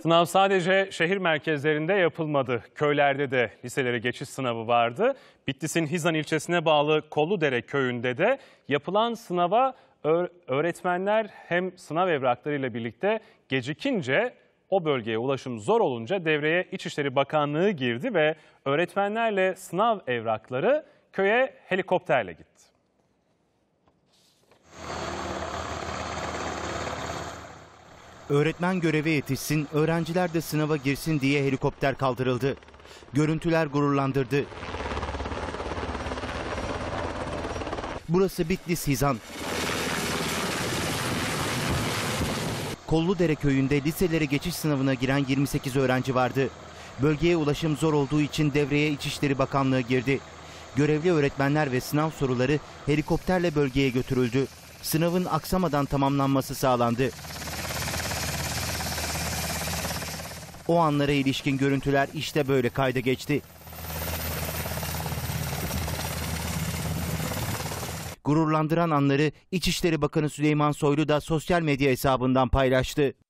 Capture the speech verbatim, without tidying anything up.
Sınav sadece şehir merkezlerinde yapılmadı. Köylerde de liselere geçiş sınavı vardı. Bitlis'in Hizan ilçesine bağlı Kolludere köyünde de yapılan sınava öğretmenler hem sınav evraklarıyla birlikte gecikince o bölgeye ulaşım zor olunca devreye İçişleri Bakanlığı girdi ve öğretmenlerle sınav evrakları köye helikopterle gitti. Öğretmen göreve yetişsin, öğrenciler de sınava girsin diye helikopter kaldırıldı. Görüntüler gururlandırdı. Burası Bitlis Hizan. Kolludere köyünde liselere geçiş sınavına giren yirmi sekiz öğrenci vardı. Bölgeye ulaşım zor olduğu için devreye İçişleri Bakanlığı girdi. Görevli öğretmenler ve sınav soruları helikopterle bölgeye götürüldü. Sınavın aksamadan tamamlanması sağlandı. O anlara ilişkin görüntüler işte böyle kayda geçti. Gururlandıran anları İçişleri Bakanı Süleyman Soylu da sosyal medya hesabından paylaştı.